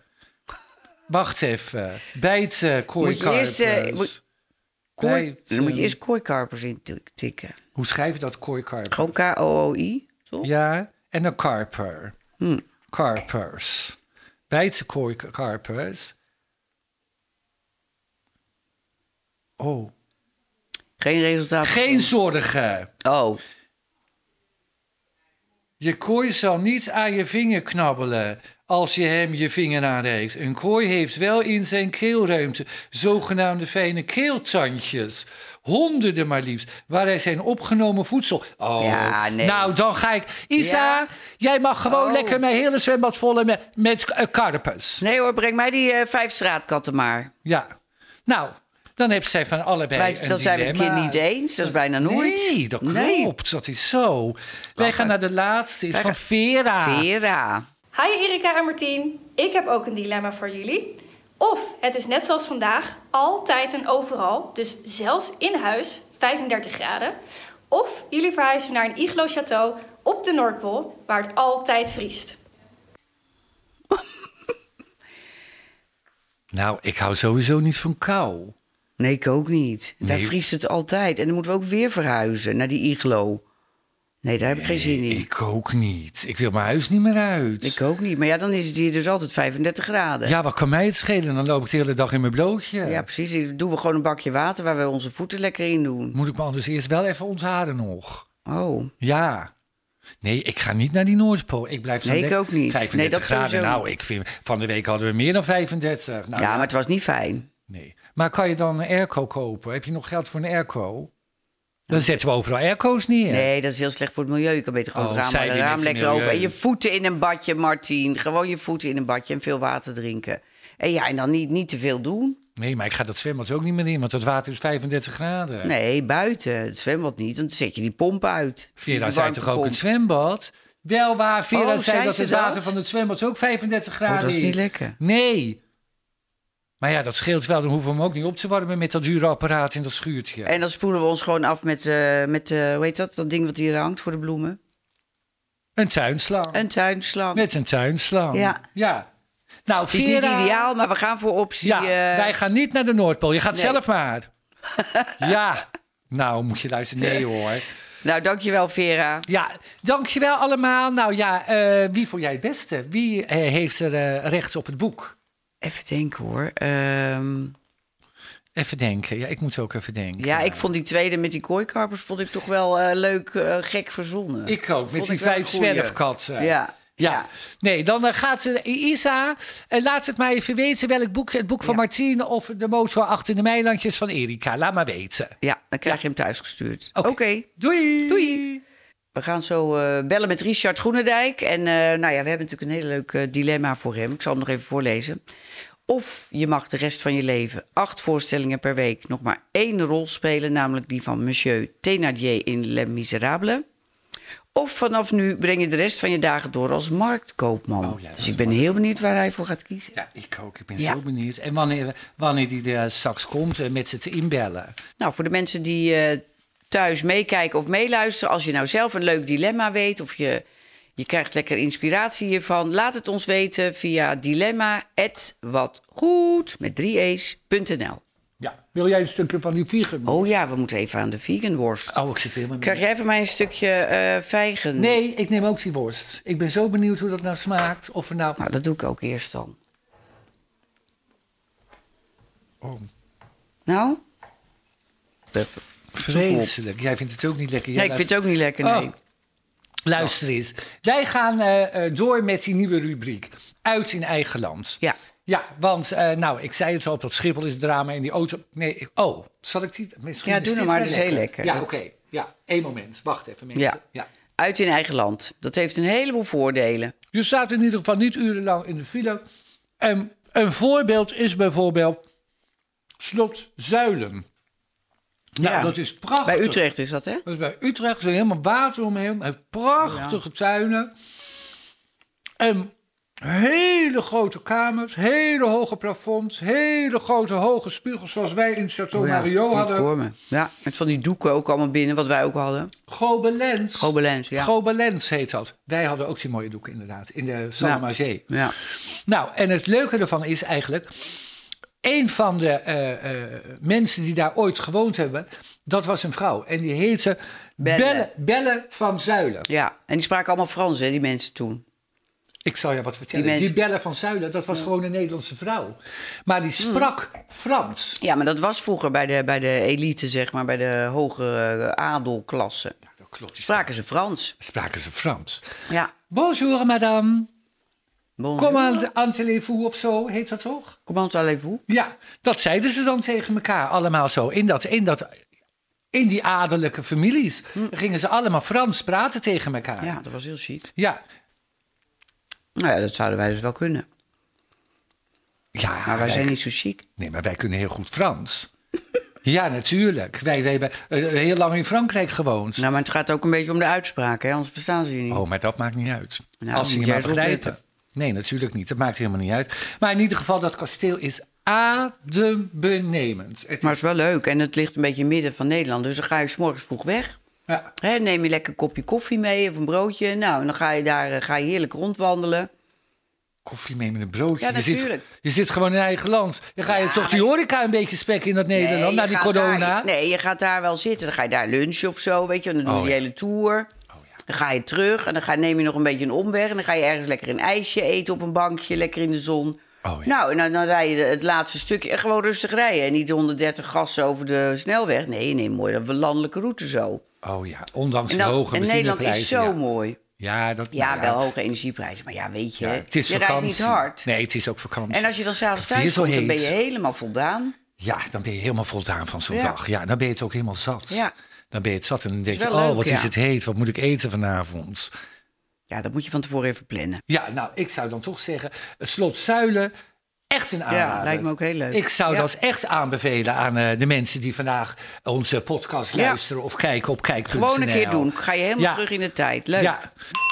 Bijten, kooikarpers. Dan moet je eerst kooikarpers intikken. Hoe schrijf je dat, kooikarpers? Gewoon K-O-O-I, toch? Ja, en dan karper. Karpers. Bijtse kooikarpers. Oh. Geen resultaat. Geen zorgen. Oh. Je kooi zal niet aan je vinger knabbelen als je hem je vinger aanreikt. Een kooi heeft wel in zijn keelruimte zogenaamde fijne keeltandjes. Honderden maar liefst, waar hij zijn opgenomen voedsel... Oh, ja, nee. Nou, dan ga ik... Isa, jij mag gewoon lekker mijn hele zwembad vullen met karpers. Nee hoor, breng mij die 5 straatkatten maar. Ja, nou... Dan heeft zij van allebei een dan zijn we het kind niet eens. Dat is bijna nooit. Nee, dat klopt. Dat is zo. Wij gaan naar de laatste. Is van Vera. Hi Erika en Martien. Ik heb ook een dilemma voor jullie. Of het is net zoals vandaag, altijd en overal, dus zelfs in huis, 35 graden. Of jullie verhuizen naar een iglo-château op de Noordpool, waar het altijd vriest. Nou, ik hou sowieso niet van kou. Nee, ik ook niet. Daar vriest het altijd. En dan moeten we ook weer verhuizen naar die iglo. Nee, daar heb ik geen zin in. Ik ook niet. Ik wil mijn huis niet meer uit. Ik ook niet. Maar ja, dan is het hier dus altijd 35 graden. Ja, wat kan mij het schelen? Dan loop ik de hele dag in mijn blootje. Ja, precies. Dan doen we gewoon een bakje water waar we onze voeten lekker in doen. Moet ik me anders eerst wel even ontharen nog? Oh. Ja. Nee, ik ga niet naar die Noordpool. Ik blijf zo Nee, ik ook niet. 35 Nee, dat graden. sowieso Nou, ik vind, van de week hadden we meer dan 35. Nou, Ja, maar het was niet fijn. Nee. Maar kan je dan een airco kopen? Heb je nog geld voor een airco? Dan zetten we overal airco's neer. Nee, dat is heel slecht voor het milieu. Je kan beter gewoon het raam lekker open. En je voeten in een badje, Martien. Gewoon je voeten in een badje en veel water drinken. En dan niet te veel doen. Nee, maar ik ga dat zwembad ook niet meer in, want het water is 35 graden. Nee, buiten. Het zwembad niet. Dan zet je die pomp uit. Vera zei toch ook het zwembad? Wel waar, Vera zei dat het water dat? van het zwembad ook 35 graden is. Dat is niet lekker. Nee. Maar ja, dat scheelt wel. Dan hoeven we hem ook niet op te warmen met dat dure apparaat in dat schuurtje. En dan spoelen we ons gewoon af met hoe heet dat? Dat ding wat hier hangt voor de bloemen. Een tuinslang. Een tuinslang. Met een tuinslang. Ja. Nou, Het is Vera, niet ideaal, maar we gaan voor optie... Ja, wij gaan niet naar de Noordpool. Je gaat Nee. zelf maar. Ja. Nou, moet je luisteren. Nee hoor. Nou, dankjewel, Vera. Ja, dankjewel allemaal. Nou ja, wie vond jij het beste? Wie heeft er recht op het boek? Even denken, hoor. Even denken. Ja, ik moet ook even denken. Ja, ik vond die tweede met die kooikarpers vond ik toch wel leuk, gek verzonnen. Ik ook, met Vond die ik wel 5 een goeie. zwerfkatten. Ja. Nee, dan gaat Isa, laat het maar even weten welk boek. Het boek van Martien of De motor achter de Meilandjes van Erika. Laat maar weten. Ja, dan krijg je hem thuisgestuurd. Oké. Doei. Doei. We gaan zo bellen met Richard Groenendijk. En we hebben natuurlijk een heel leuk dilemma voor hem. Ik zal hem nog even voorlezen. Of je mag de rest van je leven 8 voorstellingen per week nog maar 1 rol spelen, namelijk die van Monsieur Thénardier in Les Miserables. Of vanaf nu breng je de rest van je dagen door als marktkoopman. Oh ja, dus ik ben heel benieuwd waar hij voor gaat kiezen. Ja, ik ook. Ik ben zo benieuwd. En wanneer die er straks komt met ze te inbellen. Nou, voor de mensen die thuis meekijken of meeluisteren, als je nou zelf een leuk dilemma weet of je krijgt lekker inspiratie hiervan, laat het ons weten via dilemma@watgoed.nl. Ja. Wil jij een stukje van die vegan? Oh ja, we moeten even aan de veganworst. Oh, ik zit helemaal Krijg jij even mij een stukje vijgen? Nee, ik neem ook die worst. Ik ben zo benieuwd hoe dat nou smaakt. Of er nou... Nou, dat doe ik ook eerst dan. Oh. Nou? Vreselijk. Jij vindt het ook niet lekker. Nee, ik vind het ook niet lekker, nee. Oh. Luister eens. Wij gaan door met die nieuwe rubriek. Uit in eigen land. Ja. Ja, want ik zei het al, op dat Schiphol is drama in die auto. Nee, zal ik die... Misschien Ja, is doe dit nou maar, wel dat is heel lekker. Ja, Dat- oké. Ja, 1 moment. Wacht even, mensen. Ja. Uit in eigen land. Dat heeft een heleboel voordelen. Je staat in ieder geval niet urenlang in de file. Een voorbeeld is bijvoorbeeld Slot Zuilen. Nou, Ja. dat is prachtig. Bij Utrecht is dat, hè? Dat is bij Utrecht. Er zijn helemaal water omheen. Hij heeft prachtige tuinen. En hele grote kamers. Hele hoge plafonds. Hele grote hoge spiegels. Zoals wij in Château Mario niet hadden. voor me. Ja, met van die doeken ook allemaal binnen, wat wij ook hadden. Gobelins. Gobelins, ja. Gobelins heet dat. Wij hadden ook die mooie doeken inderdaad. In de Saint-Mager. Ja. Nou, en het leuke ervan is eigenlijk... Een van de mensen die daar ooit gewoond hebben... dat was een vrouw. En die heette Belle van Zuilen. Ja, en die spraken allemaal Frans, hè, die mensen toen. Ik zal je wat vertellen. Die Belle van Zuilen, dat was gewoon een Nederlandse vrouw. Maar die sprak Frans. Ja, maar dat was vroeger bij de elite, zeg maar, bij de hogere adelklasse. Ja, dat klopt. Spraken ze Frans. Spraken ze Frans. Ja. Bonjour, madame. Bonjour. Comment allez-vous of zo, heet dat toch? Comment allez-vous? Ja, dat zeiden ze dan tegen elkaar allemaal zo. In die adellijke families gingen ze allemaal Frans praten tegen elkaar. Ja, dat was heel chic. Ja. Nou ja, dat zouden wij dus wel kunnen. Ja, Maar wij zijn niet zo chic. Nee, maar wij kunnen heel goed Frans. Ja, natuurlijk. Wij hebben heel lang in Frankrijk gewoond. Nou, maar het gaat ook een beetje om de uitspraak, hè? Anders verstaan ze je niet. Oh, maar dat maakt niet uit. Nou, Als ze moet je jij maar eens begrijpen. opletten. Nee, natuurlijk niet. Dat maakt helemaal niet uit. Maar in ieder geval, dat kasteel is adembenemend. Maar het is wel leuk. En het ligt een beetje in het midden van Nederland. Dus dan ga je 's morgens vroeg weg. Ja. Hè, neem je lekker een kopje koffie mee of een broodje. Nou, en dan ga je daar heerlijk rondwandelen. Koffie mee met een broodje. Ja, natuurlijk. Je zit gewoon in eigen land. Dan ga je toch die horeca een beetje spekken in dat Nederland, na die corona. Je gaat daar wel zitten. Dan ga je daar lunchen of zo, weet je. En dan doe je die hele tour. Oh, ja. Dan ga je terug en dan neem je nog een beetje een omweg. En dan ga je ergens lekker een ijsje eten op een bankje, lekker in de zon. Oh, ja. Nou, en dan rij je het laatste stukje en gewoon rustig rijden. En niet 130 gassen over de snelweg. Nee, mooi, een landelijke route zo. Oh ja, ondanks de hoge benzineprijzen. En Nederland is zo mooi. Ja, wel hoge energieprijzen. Maar ja, weet je, het is je rijdt niet hard. Nee, het is ook vakantie. En als je dan s'avonds thuis komt, dan ben je helemaal voldaan. Ja, dan ben je helemaal voldaan van zo'n dag. Ja, dan ben je het ook helemaal zat. Ja. Dan ben je het zat en dan denk je, leuk, wat is het heet? Wat moet ik eten vanavond? Ja, dat moet je van tevoren even plannen. Ja, nou, ik zou dan toch zeggen, Slot Zuilen, echt een aanrader. Ja, lijkt me ook heel leuk. Ik zou dat echt aanbevelen aan de mensen die vandaag onze podcast luisteren of kijken op kijk.nl. Gewoon een keer doen. Ga je helemaal terug in de tijd. Leuk. Ja.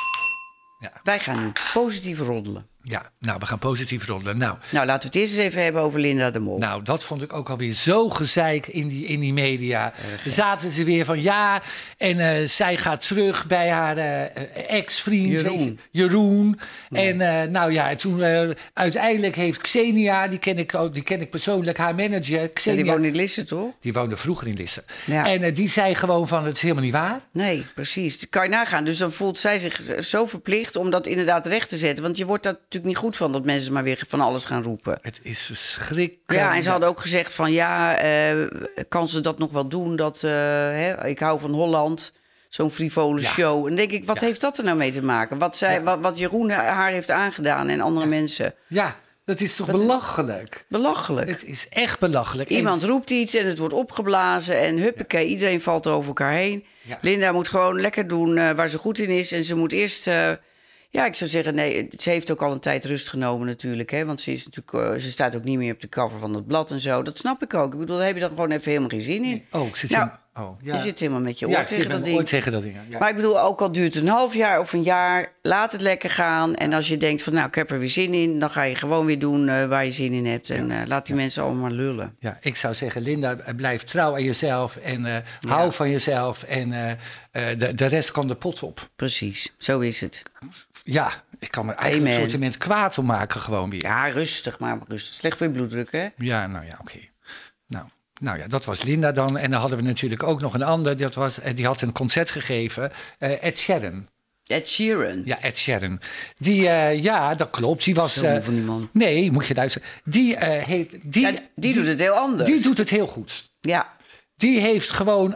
Wij gaan nu positief roddelen. Ja, nou, we gaan positief roddelen. Nou, laten we het eerst eens even hebben over Linda de Mol. Nou, dat vond ik ook alweer zo gezeik in die media. Zaten ze weer van en zij gaat terug bij haar ex-vriend Jeroen. En toen uiteindelijk heeft Xenia, die ken ik persoonlijk, haar manager. Xenia, die woonde in Lisse, toch? Die woonde vroeger in Lisse. Ja. En die zei gewoon van, het is helemaal niet waar. Nee, precies. Dat kan je nagaan. Dus dan voelt zij zich zo verplicht om dat inderdaad recht te zetten. Want je wordt daar natuurlijk niet goed van dat mensen maar weer van alles gaan roepen. Het is verschrikkelijk. Ja, en ze hadden ook gezegd van kan ze dat nog wel doen? Ik hou van Holland, zo'n frivole show. En dan denk ik, wat heeft dat er nou mee te maken? Wat Jeroen haar heeft aangedaan en andere mensen. Ja, dat is toch belachelijk? Belachelijk. Het is echt belachelijk. Iemand roept iets en het wordt opgeblazen en huppakee, iedereen valt over elkaar heen. Ja. Linda moet gewoon lekker doen waar ze goed in is en ze moet eerst... ik zou zeggen, nee, ze heeft ook al een tijd rust genomen natuurlijk. Hè, want ze staat ook niet meer op de cover van het blad en zo. Dat snap ik ook. Ik bedoel, daar heb je dan gewoon even helemaal geen zin in. Oh, ik zit je zit helemaal met je oor tegen dat ding. Tegen dat ding ja. Maar ik bedoel, ook al duurt het een half jaar of een jaar, laat het lekker gaan. En als je denkt van, ik heb er weer zin in, dan ga je gewoon weer doen waar je zin in hebt. En laat die mensen allemaal maar lullen. Ja, ik zou zeggen, Linda, blijf trouw aan jezelf en hou van jezelf. En de rest kan de pot op. Precies, zo is het. Ja, ik kan me eigenlijk een soort kwaad om maken gewoon weer. Ja, rustig, maar rustig. Slecht voor je bloeddruk, hè? Ja, oké. Nou ja, dat was Linda dan. En dan hadden we natuurlijk ook nog een ander. Die had een concert gegeven. Ed Sheeran. Ed Sheeran? Ja, Ed Sheeran. Dat klopt. Die was... Zo van die man. Nee, moet je luisteren. Die doet het heel anders. Die doet het heel goed. Ja. Die heeft gewoon...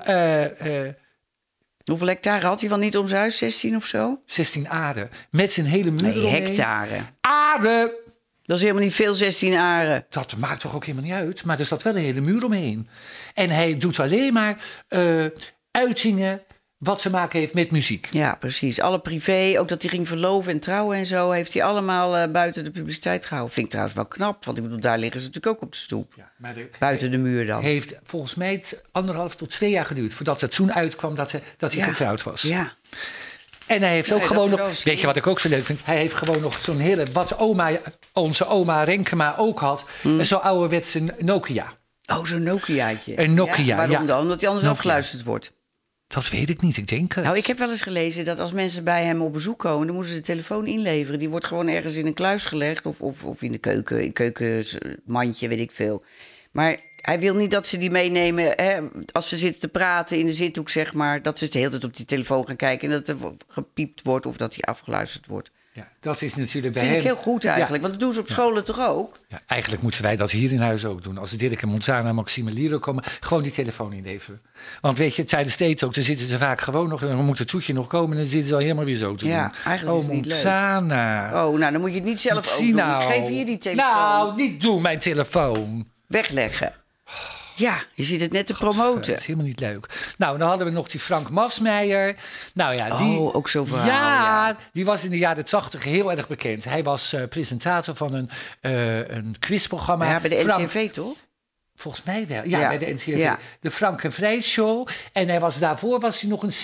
Hoeveel hectare had hij van niet om zijn huis? 16 of zo? 16 aren. Met zijn hele muur eromheen. Hectare. Aren! Dat is helemaal niet veel, 16 aren. Dat maakt toch ook helemaal niet uit. Maar er zat wel een hele muur omheen. En hij doet alleen maar uitzingen wat te maken heeft met muziek. Ja, precies. Alle privé, ook dat hij ging verloven en trouwen en zo... heeft hij allemaal buiten de publiciteit gehouden. Vind ik trouwens wel knap, want ik bedoel, daar liggen ze natuurlijk ook op de stoep. Ja, maar buiten de muur dan. Heeft volgens mij 1,5 tot 2 jaar geduurd... voordat het toen uitkwam dat hij getrouwd was. Ja. En hij heeft ook gewoon nog... Weet je wat ik ook zo leuk vind? Hij heeft gewoon nog zo'n hele... wat onze oma Renkema ook had. Zo'n ouderwetse Nokia. Oh, zo'n Nokiaatje. Een Nokia, ja. Waarom dan? Omdat hij anders afgeluisterd wordt. Dat weet ik niet, ik denk het. Nou, ik heb wel eens gelezen dat als mensen bij hem op bezoek komen... dan moeten ze de telefoon inleveren. Die wordt gewoon ergens in een kluis gelegd of in de keuken, in keukenmandje, weet ik veel. Maar hij wil niet dat ze die meenemen als ze zitten te praten in de zithoek, zeg maar... dat ze de hele tijd op die telefoon gaan kijken... en dat er gepiept wordt of dat hij afgeluisterd wordt. Ja, dat is natuurlijk bij hem... Vind ik heel goed eigenlijk, want dat doen ze op scholen toch ook? Ja, eigenlijk moeten wij dat hier in huis ook doen. Als Dirk Montana en Maxime Liro komen, gewoon die telefoon inleveren. Want weet je, tijdens het eten ook, dan zitten ze vaak gewoon nog... en dan moet het toetje nog komen en dan zitten ze al helemaal weer zo te doen. Ja, eigenlijk is het niet Montana. Leuk. Oh, nou, dan moet je het niet zelf ook doen. Ik geef hier die telefoon. Nou, niet doen, mijn telefoon. Wegleggen. Ja, je ziet het net te promoten. Dat is helemaal niet leuk. Nou, dan hadden we nog die Frank Masmeijer. Nou ja, die... Oh, ook zo'n verhaal. Ja, die was in de jaren 80 heel erg bekend. Hij was presentator van een quizprogramma. Ja, bij de NCRV toch? Volgens mij wel. Ja, bij de NCRV. Ja. De Frank en Vrij Show. En daarvoor was hij nog een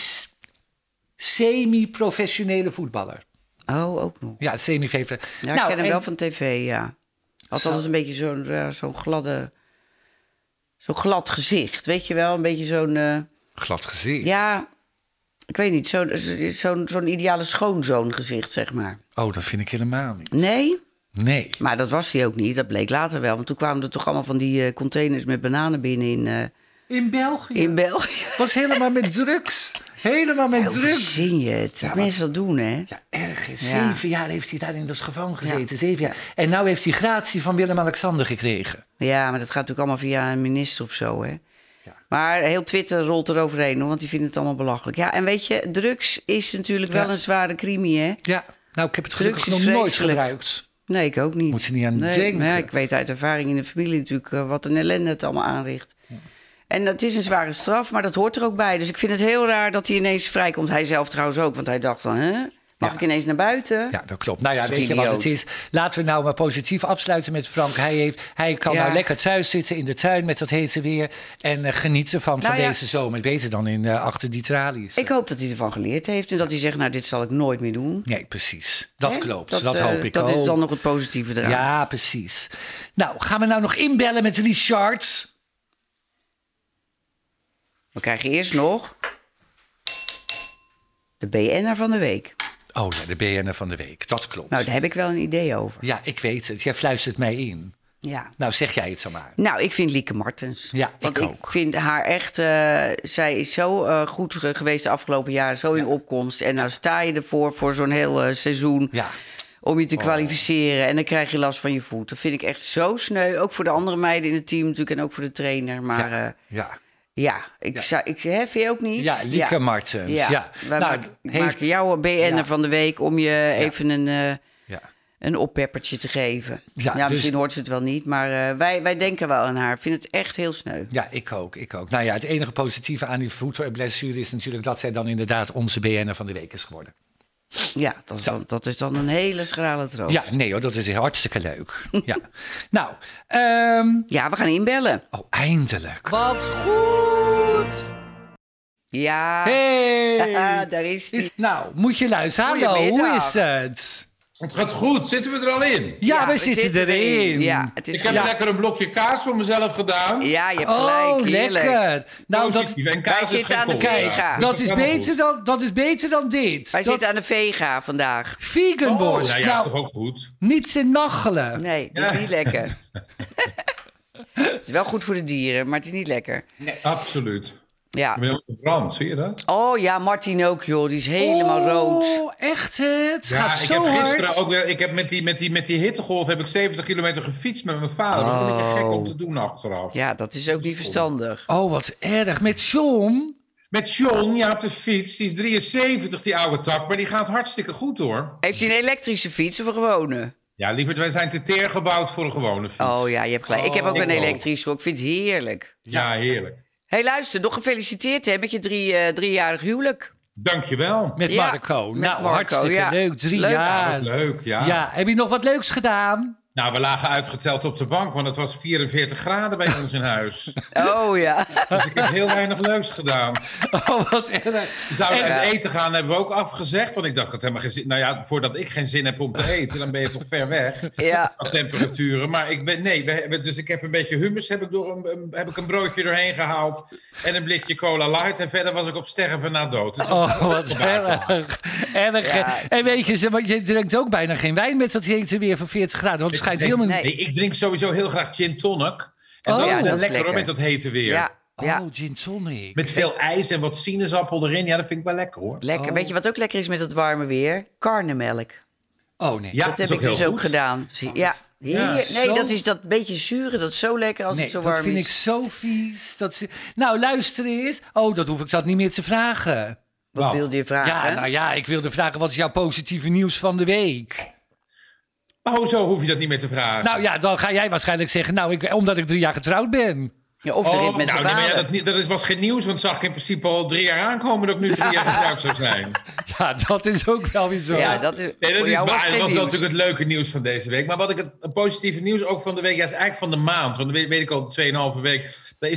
semi-professionele voetballer. Oh, ook nog. Ja, semi-professionele. Ja, ik ken hem wel van tv, ja. Had altijd een beetje zo'n gladde... Zo'n glad gezicht, weet je wel? Een beetje zo'n... glad gezicht? Ja, ik weet niet. Zo'n ideale schoonzoon gezicht, zeg maar. Oh, dat vind ik helemaal niet. Nee? Nee. Maar dat was hij ook niet. Dat bleek later wel. Want toen kwamen er toch allemaal van die containers met bananen binnen in... In België? In België. Was helemaal met drugs. Helemaal met Hoe drugs. verzin je het? Dat mensen dat doen, hè? Ja, erg. 7 jaar heeft hij daar in dat gevangen gezeten. 7 jaar. En nu heeft hij gratie van Willem-Alexander gekregen. Ja, maar dat gaat natuurlijk allemaal via een minister of zo, hè? Ja. Maar heel Twitter rolt eroverheen, hoor, want die vinden het allemaal belachelijk. Ja, en weet je, drugs is natuurlijk wel een zware crime, hè? Ja, nou, ik heb het gelukkig Drugs nog is nooit vreselijk. gebruikt. Nee, ik ook niet. Moet je niet aan nee, denken. maar ja, ik weet uit ervaring in de familie natuurlijk wat een ellende het allemaal aanricht. Ja. En het is een zware straf, maar dat hoort er ook bij. Dus ik vind het heel raar dat hij ineens vrijkomt. Hij zelf trouwens ook, want hij dacht van, mag ik ineens naar buiten? Ja, dat klopt. Nou ja, Dat is weet je toch wat het is? Laten we nou maar positief afsluiten met Frank. Hij kan nou lekker thuis zitten in de tuin met dat hete weer en genieten van deze zomer. Beter dan achter die tralies. Ik hoop dat hij ervan geleerd heeft en dat hij zegt, nou, dit zal ik nooit meer doen. Nee, precies. Dat klopt. Dat hoop ik dat ook. Dat is dan nog het positieve eraan. Ja, precies. Nou, gaan we nou nog inbellen met Richard? We krijgen eerst nog de BN'er van de week. Oh ja, de BN'er van de week. Dat klopt. Nou, daar heb ik wel een idee over. Ja, ik weet het. Jij fluistert mij in. Ja. Nou, zeg jij het zo maar. Nou, ik vind Lieke Martens. Ja, Want ik ook. Ik vind haar echt... zij is zo goed geweest de afgelopen jaren. Zo in opkomst. En nou sta je ervoor voor zo'n heel seizoen... Ja. om je te kwalificeren. En dan krijg je last van je voet. Dat vind ik echt zo sneu. Ook voor de andere meiden in het team natuurlijk. En ook voor de trainer. Maar vind je ook niet? Ja, Lieke Martens. Ja. Wij maken jouw BN'er van de week... om je even een oppeppertje te geven. Ja, misschien hoort ze het wel niet, maar wij denken wel aan haar. Ik vind het echt heel sneu. Ja, ik ook. Nou ja, het enige positieve aan die voetblessure is natuurlijk... dat zij dan inderdaad onze BN'er van de week is geworden. Ja, dat is dan een hele schrale troost. Ja, nee hoor, dat is hartstikke leuk. Ja. Nou, ja, we gaan inbellen. Oh, eindelijk. Wat goed! Ja, Hey! daar is die. Nou, moet je luisteren. Hallo, hoe is het? Het gaat goed. Zitten we er al in? Ja, we zitten erin. Ja, het is Ik heb lekker een blokje kaas voor mezelf gedaan. Ja, je hebt gelijk. Oh, lekker. Nou, wij zitten aan de Vega. Dat is beter dan dit. Wij zitten aan de Vega vandaag. Vegan worst. Nou ja, is toch ook goed? Niets in nachelen. Nee, dat is niet lekker. Het is wel goed voor de dieren, maar het is niet lekker. Nee. Absoluut. Ja. Ik ben helemaal verbrand, zie je dat? Oh ja, Martin ook, joh. Die is helemaal rood. Oh, echt het? Ja, gaat zo hard. Gisteren ook weer, ik heb met die hittegolf heb ik 70 kilometer gefietst met mijn vader. Dat is een beetje gek om te doen achteraf. Ja, dat is ook niet verstandig. Oh, wat erg. Met John? Met John, ja, op de fiets. Die is 73, die oude tak. Maar die gaat hartstikke goed, hoor. Heeft hij een elektrische fiets of een gewone? Ja, lieverd, wij zijn te teer gebouwd voor een gewone fiets. Oh ja, je hebt gelijk. Ik heb ook een elektrische, hoor. Ik vind het heerlijk. Ja, heerlijk. Hé, luister, nog gefeliciteerd hè, met je driejarig huwelijk. Dankjewel. Met Marco. Met nou, Marco, hartstikke leuk. 3 jaar. Leuk, ja. Ja, heb je nog wat leuks gedaan? Nou, we lagen uitgeteld op de bank, want het was 44 graden bij ons in huis. Oh ja. Dus ik heb heel weinig leuks gedaan. Oh, wat erg. We zouden uit eten gaan, hebben we ook afgezegd. Want ik dacht, dat helemaal geen zin. Nou ja, voordat ik geen zin heb om te eten, dan ben je toch ver weg. Ja. Aan temperaturen. Maar dus ik heb een beetje hummus, heb ik een broodje doorheen gehaald. En een blikje cola light. En verder was ik op sterven na dood. Dus wat erg. Ja. En weet je drinkt ook bijna geen wijn met dat hete weer van 40 graden. Want het schijnt helemaal niet. Nee, ik drink sowieso heel graag gin tonic. En dat is wel lekker hoor, met dat hete weer. Ja. Oh, gin tonic. Met veel ijs en wat sinaasappel erin. Ja, dat vind ik wel lekker hoor. Lekker. Oh. Weet je wat ook lekker is met het warme weer? Karnemelk. Oh nee. Ja, dat heb ik dus ook gedaan. Ja. Nee, dat is dat beetje zure. Dat is zo lekker als het zo warm is. dat vind ik zo vies. Nou, luister eens. Oh, dat hoef ik dat niet meer te vragen. Wat wilde je vragen? Ja, nou ja, ik wilde vragen, wat is jouw positieve nieuws van de week? Maar hoezo hoef je dat niet meer te vragen? Nou ja, dan ga jij waarschijnlijk zeggen, omdat ik 3 jaar getrouwd ben. Ja, of erin met zijn vader. Nee, dat was geen nieuws, want zag ik in principe al 3 jaar aankomen dat ik nu 3 jaar getrouwd zou zijn. Ja, dat is ook wel weer zo. Ja, dat is waar. Dat was wel nieuws. natuurlijk het leuke nieuws van deze week. Maar wat ik het positieve nieuws ook van de week, ja, is eigenlijk van de maand. Want dat weet ik al 2,5 week.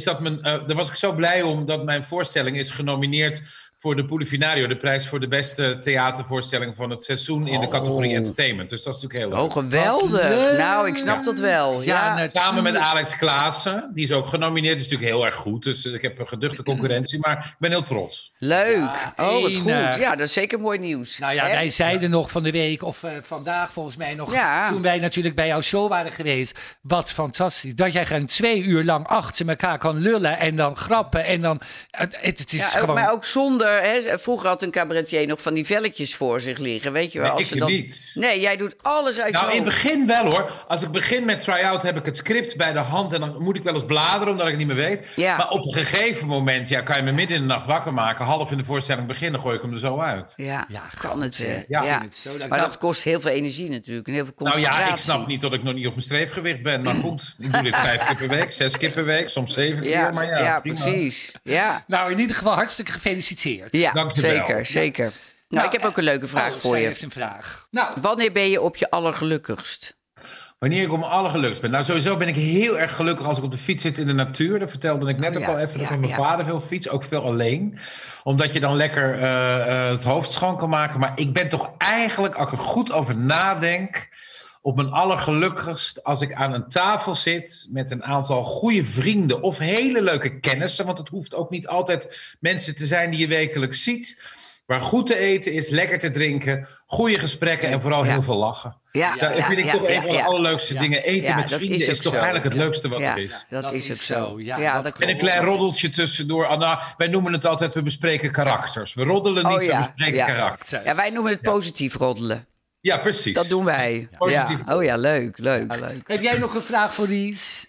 Daar was ik zo blij om dat mijn voorstelling is genomineerd voor de Polifinario, de prijs voor de beste theatervoorstelling van het seizoen in de categorie entertainment. Dus dat is natuurlijk heel leuk. Oh, geweldig. Nou, ik snap dat wel. Ja. Samen met Alex Klaassen, die is ook genomineerd. Die is natuurlijk heel erg goed, dus ik heb een geduchte concurrentie, maar ik ben heel trots. Leuk. Ja, wat goed. Ja, dat is zeker mooi nieuws. Nou ja, wij zeiden nog van de week, of vandaag volgens mij nog, toen wij natuurlijk bij jouw show waren geweest, wat fantastisch. Dat jij gewoon 2 uur lang achter elkaar kan lullen en dan grappen en dan... Het is gewoon... Maar ook zonder vroeger had een cabaretier nog van die velletjes voor zich liggen. Weet je wel? Nee, als ze dan... niet. Nee, jij doet alles uit je Nou, in het hoofd. begin wel hoor. Als ik begin met try-out heb ik het script bij de hand en dan moet ik wel eens bladeren omdat ik het niet meer weet. Ja. Maar op een gegeven moment kan je me midden in de nacht wakker maken. Half in de voorstelling beginnen, gooi ik hem er zo uit. Ja, kan het. Ja, ik vind het zo dat- Maar dat kost heel veel energie natuurlijk en heel veel Nou concentratie. ja, ik snap niet dat ik nog niet op mijn streefgewicht ben. Maar goed, ik doe dit 5 keer per week, 6 keer per week, soms 7 keer. Maar ja, prima. precies. Ja, Nou, in ieder geval hartstikke gefeliciteerd. ja Dankjewel. zeker. Nou, ik heb ook een leuke vraag voor zij je. heeft een vraag. Nou, Wanneer ben je op je allergelukkigst? Wanneer ik om alle gelukkigst ben. Nou, sowieso ben ik heel erg gelukkig als ik op de fiets zit in de natuur. Dat vertelde ik net ook al even. Dat ik met mijn vader veel fiets, ook veel alleen. Omdat je dan lekker het hoofd schoon kan maken. Maar ik ben toch eigenlijk, als ik er goed over nadenk, op mijn allergelukkigst als ik aan een tafel zit met een aantal goede vrienden of hele leuke kennissen. Want het hoeft ook niet altijd mensen te zijn die je wekelijks ziet. Waar goed te eten is, lekker te drinken, goede gesprekken en vooral heel veel lachen. Dat vind ik toch een van de allerleukste dingen. Eten met vrienden is toch eigenlijk het leukste wat er is. Dat is ook zo. Ja, dat En een klein roddeltje tussendoor. Nou, wij noemen het altijd, we bespreken karakters. We roddelen niet, we bespreken karakters. Ja, wij noemen het positief roddelen. Ja, precies. Dat doen wij. Positief. Oh ja, leuk. heb jij nog een vraag voor Ries?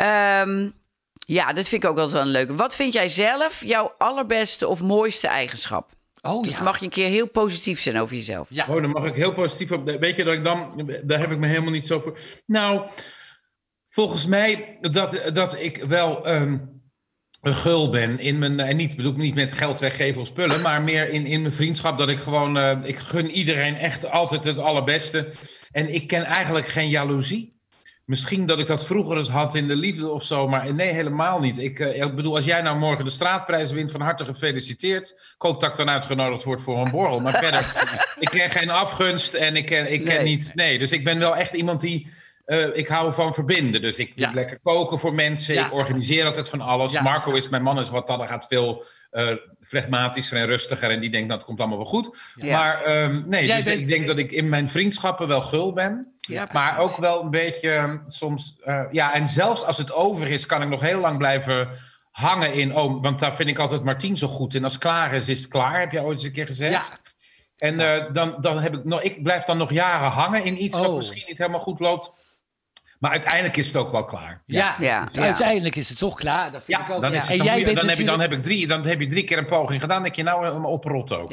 Ja, dat vind ik ook altijd wel een leuke. Wat vind jij zelf jouw allerbeste of mooiste eigenschap? Oh Dus dan mag je een keer heel positief zijn over jezelf. Ja. Oh, dan mag ik heel positief op. Weet je dat ik dan. Daar heb ik me helemaal niet zo voor. Nou, volgens mij dat ik wel een gul ben in mijn. En bedoel ik niet met geld weggeven of spullen, maar meer in mijn vriendschap. Dat ik gewoon. Ik gun iedereen echt altijd het allerbeste. En ik ken eigenlijk geen jaloezie. Misschien dat ik dat vroeger eens had in de liefde of zo, maar nee, helemaal niet. Ik bedoel, als jij nou morgen de straatprijs wint, van harte gefeliciteerd. Ik hoop dat ik dan uitgenodigd word voor een borrel. Maar verder, ik ken geen afgunst en ik ken niet. Nee, dus ik ben wel echt iemand die. Ik hou van verbinden. Dus ik doe lekker koken voor mensen. Ik organiseer altijd van alles. Ja. Marco is mijn man, is wat dan gaat veel flegmatischer en rustiger. En die denkt, dat komt allemaal wel goed. Ja. Maar nee, dus ik denk dat ik in mijn vriendschappen wel gul ben. Ja, maar ook wel een beetje soms. En zelfs als het over is, kan ik nog heel lang blijven hangen in. Oh, want daar vind ik altijd Martien zo goed in. Als het klaar is, is het klaar. Heb je ooit eens een keer gezegd? Ja. En dan heb ik nog. Ik blijf dan nog jaren hangen in iets wat misschien niet helemaal goed loopt. Maar uiteindelijk is het ook wel klaar. Dus uiteindelijk is het toch klaar. Dat vind ik ook. Dan heb je 3 keer een poging gedaan. Dan denk je, nou oprot ook.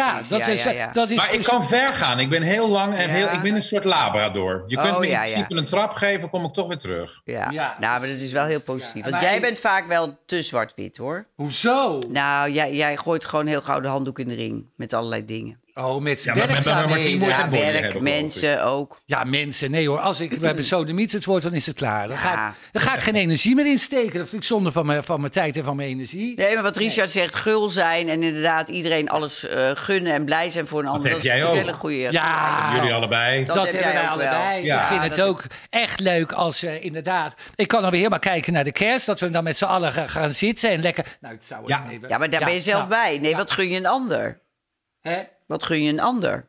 Dat is. Maar ik kan ver gaan. Ik ben heel lang en ik ben een soort labrador. Je kunt me in principe een trap geven, kom ik toch weer terug. Nou, maar dat is wel heel positief. Want jij bent vaak wel te zwart-wit, hoor. Hoezo? Nou, jij gooit gewoon heel gauw de handdoek in de ring met allerlei dingen. Oh, met werkzaamheden. Werk, mensen ook. Ja, mensen. Nee hoor, als ik bij besodemiet het wordt, dan is het klaar. Dan ga ik geen energie meer insteken. Dat vind ik zonde van mijn tijd en van mijn energie. Nee, maar wat Richard zegt, gul zijn en inderdaad iedereen alles gunnen en blij zijn voor een ander. Dat is natuurlijk een hele goede. Ja, jullie allebei. Dat hebben wij allebei. Ja. Ik vind het ook echt leuk als inderdaad. Ik kan dan weer helemaal kijken naar de kerst. Dat we dan met z'n allen gaan zitten en lekker. Nou, het zou even. Ja, maar daar ben je zelf bij. Nee, wat gun je een ander? Hè? Wat gun je een ander?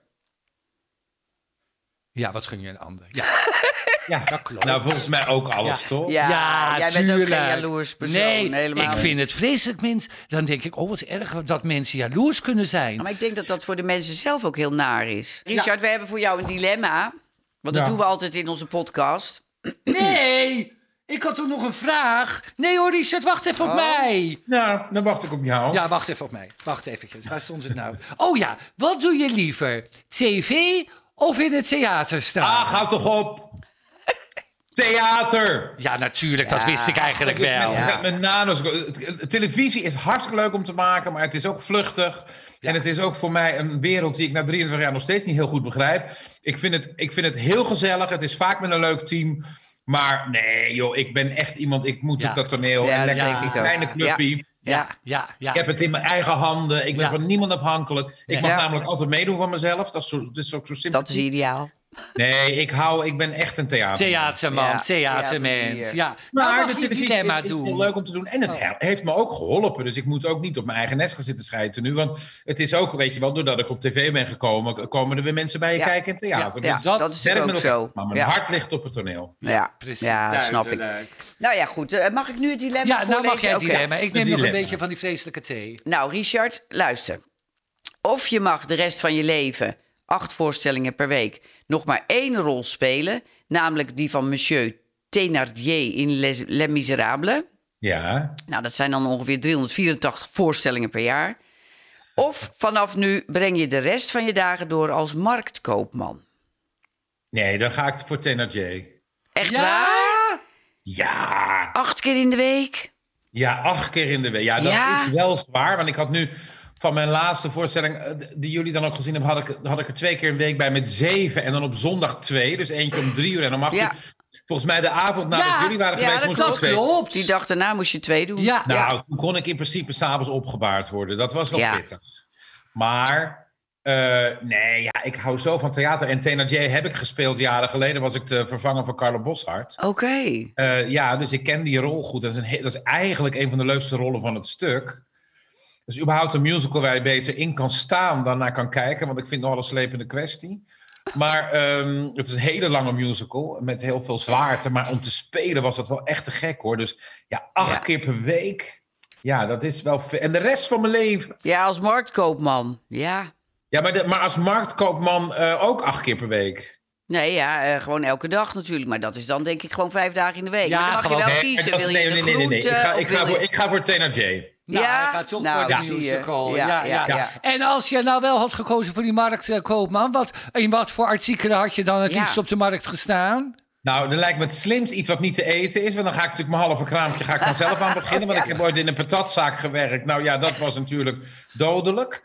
Ja, wat gun je een ander? Ja, dat klopt. Nou, volgens mij ook alles, toch? Ja, jij bent ook geen jaloers persoon. Nee, helemaal ik vind het vreselijk, mens. Dan denk ik, wat erg dat mensen jaloers kunnen zijn. Maar ik denk dat dat voor de mensen zelf ook heel naar is. Richard, we hebben voor jou een dilemma. Want dat doen we altijd in onze podcast. Nee, ik had toch nog een vraag? Nee hoor, Richard, wacht even op mij. Nou, dan wacht ik op jou. Ja, wacht even op mij. Wacht eventjes, waar stond het nou? Oh ja, wat doe je liever? TV of in het theater staan? Ach, houd toch op. Theater. Ja, natuurlijk, dat wist ik eigenlijk wel. Met nanos. Televisie is hartstikke leuk om te maken, maar het is ook vluchtig. Ja. En het is ook voor mij een wereld die ik na 23 jaar nog steeds niet heel goed begrijp. Ik vind het heel gezellig. Het is vaak met een leuk team. Maar nee, joh, ik ben echt iemand. Ik moet op dat toneel. En lekker een kleine clubpie. Ja. Ik heb het in mijn eigen handen. Ik ben van niemand afhankelijk. Ik mag namelijk altijd meedoen van mezelf. Dat is ook zo simpel. Dat is ideaal. Nee, ik ben echt een theaterman, theatermens. Ja. Maar de televisie is heel leuk om te doen. En het heeft me ook geholpen. Dus ik moet ook niet op mijn eigen nest gaan zitten schijten nu. Want het is ook, weet je wel, doordat ik op tv ben gekomen, komen er weer mensen bij je kijken in theater. Ja, dat is natuurlijk ook zo. Maar mijn hart ligt op het toneel. Ja, precies. Ja, snap ik. Nou ja, goed. Mag ik nu het dilemma voorlezen? Nou mag jij het dilemma. Ik neem nog een beetje van die vreselijke thee. Nou, Richard, luister. Of je mag de rest van je leven, 8 voorstellingen per week, nog maar 1 rol spelen. Namelijk die van Monsieur Thénardier in Les Miserables. Ja. Nou, dat zijn dan ongeveer 384 voorstellingen per jaar. Of vanaf nu breng je de rest van je dagen door als marktkoopman. Nee, dan ga ik voor Thénardier. Echt waar? Ja. 8 keer in de week? Ja, 8 keer in de week. Ja, dat is wel zwaar. Want ik had nu van mijn laatste voorstelling, die jullie dan ook gezien hebben, had ik er 2 keer een week bij met 7. En dan op zondag 2. Dus eentje om 3 uur. En dan mag je... Volgens mij de avond nadat jullie waren geweest, moest ik 2. Klopt. Die dag daarna moest je 2 doen. Ja. Nou, toen kon ik in principe 's avonds opgebaard worden. Dat was wel pittig. Maar... nee, ja, ik hou zo van theater. En Thénardier heb ik gespeeld jaren geleden. Was ik de vervanger van Carlo Boszhard. Oké. Ja, dus ik ken die rol goed. Dat is eigenlijk een van de leukste rollen van het stuk. Dus überhaupt een musical waar je beter in kan staan dan naar kan kijken. Want ik vind het nogal een slepende kwestie. Maar het is een hele lange musical met heel veel zwaarte. Maar om te spelen was dat wel echt te gek, hoor. Dus ja, 8 keer per week. Ja, dat is wel veel. En de rest van mijn leven. Ja, als marktkoopman. Ja. Ja, maar als marktkoopman ook 8 keer per week. Nee, ja, gewoon elke dag natuurlijk. Maar dat is dan denk ik gewoon 5 dagen in de week. Ja, maar dan mag je wel kiezen. Wil je de groente? Ik ga voor Thénardier. Nou, hij gaat toch voor de musical. Ja. En als je nou wel had gekozen voor die marktkoopman, in wat voor artikelen had je dan het liefst op de markt gestaan? Nou, dan lijkt me het slimst iets wat niet te eten is. Want dan ga ik natuurlijk mijn halve kraampje vanzelf aan beginnen. Want ik heb ooit in een patatzaak gewerkt. Nou ja, dat was natuurlijk dodelijk.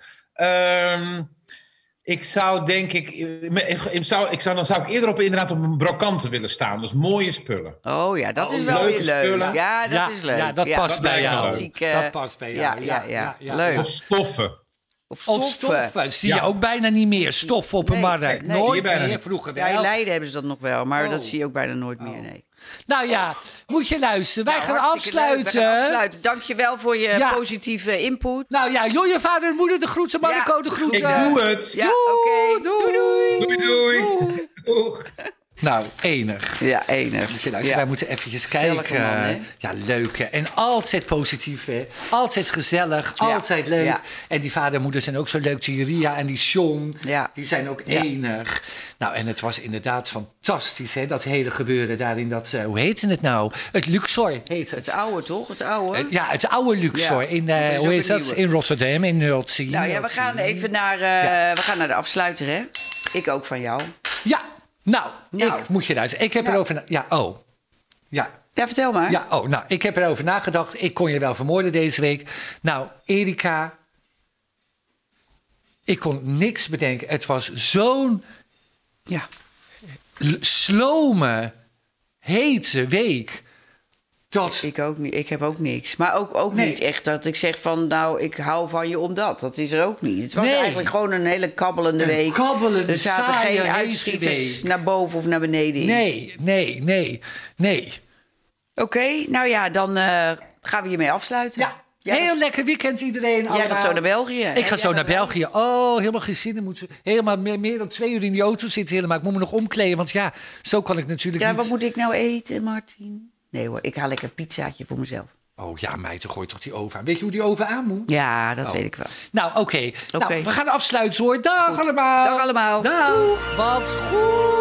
Ik zou denk ik... Dan zou ik eerder inderdaad op een brokante willen staan. Dus mooie spullen. Oh ja, dat is wel weer leuk. Spullen. Ja, dat is leuk. Ja, dat past bij jou. Dat past bij jou. Ja. Leuk. Of stoffen. Of stoffen. Zie je ook bijna niet meer. Stof op een markt. Nee, nooit meer. Vroeger wel. Ja, in Leiden hebben ze dat nog wel. Maar dat zie je ook bijna nooit meer, nee. Nou ja, moet je luisteren. Wij gaan afsluiten. Dank je wel voor je positieve input. Nou ja, je vader en moeder de groeten, Marco de groeten. Ik doe het. Ja, oké. Doei. Doeg. Nou, enig. Ja, enig. Moet je luisteren, wij moeten eventjes kijken. Man, ja, leuk. En altijd positief, hè. Altijd gezellig, altijd leuk. Ja. En die vader en moeder zijn ook zo leuk. Die Ria en die John, die zijn ook enig. Nou, en het was inderdaad fantastisch, hè. Dat hele gebeuren daar in dat, hoe heette het nou? Het Luxor heet het. Het oude, toch? Het oude? Het oude Luxor. In, hoe heet dat? In Rotterdam, in Nultien. Nou ja, we gaan even naar, we gaan naar de afsluiter, hè. Ik ook van jou. Ja. Nou, ik moet je luisteren. Ik heb erover... Ja, vertel maar. Ja, ik heb erover nagedacht. Ik kon je wel vermoorden deze week. Nou, Erika... Ik kon niks bedenken. Het was zo'n... slome, hete week... Ik ook niet. Ik heb ook niks. Maar ook niet echt dat ik zeg van... nou, ik hou van je omdat. Dat is er ook niet. Het was eigenlijk gewoon een hele kabbelende week. Er zaten geen uitschieters naar boven of naar beneden in. Nee. Oké, nou ja, dan gaan we hiermee afsluiten. Ja. Heel lekker weekend iedereen. Jij gaat zo naar België. Ik ga zo naar België. Oh, helemaal geen zin. Ik moet helemaal meer dan 2 uur in die auto zitten. Helemaal. Ik moet me nog omkleden, want zo kan ik natuurlijk niet. Ja, wat moet ik nou eten, Martin? Nee hoor, ik haal lekker een pizzaatje voor mezelf. Oh ja, meid, dan gooi toch die oven aan. Weet je hoe die oven aan moet? Ja, dat weet ik wel. Nou, oké. Nou, we gaan afsluiten hoor. Dag allemaal. Dag allemaal. Dag. Wat goed.